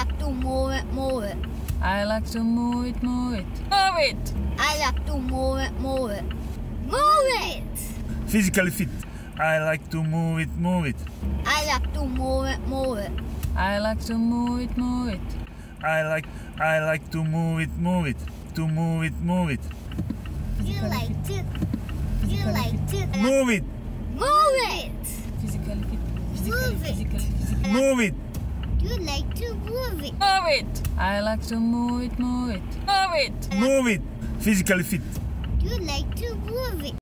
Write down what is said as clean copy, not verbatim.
like to move it, move it. I like to move it, move it. Move it! I like to move it, move it. Move it! Physically fit. I like to move it, move it. I like to move it, move it. I like to move it, move it. I like to move it, move it. To move it, move it. You like to Move it, move it. Physically fit. Move it. Physically. move it. You like to move it. Move it! I like to move it, move it. Move it! Move it. Physically fit. You like to move it.